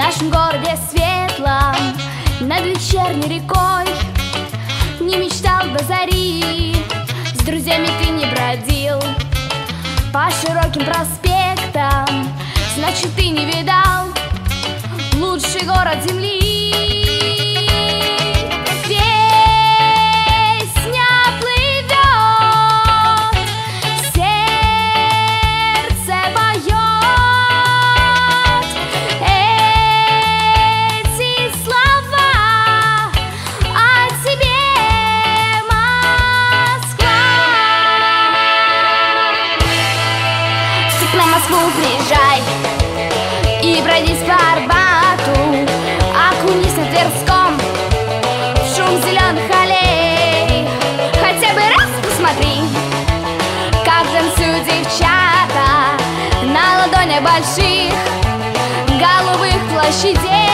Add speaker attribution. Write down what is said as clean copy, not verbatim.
Speaker 1: нашем городе светлом, над вечерней рекой не мечтал до зари, с друзьями ты не бродил по широким проспектам, значит, ты не видал лучший город земли. На Москву приезжай и пройдись по Арбату, окунись на Тверском в шум зеленых аллей. Хотя бы раз посмотри, как танцуют девчата на ладонях больших голубых площадей.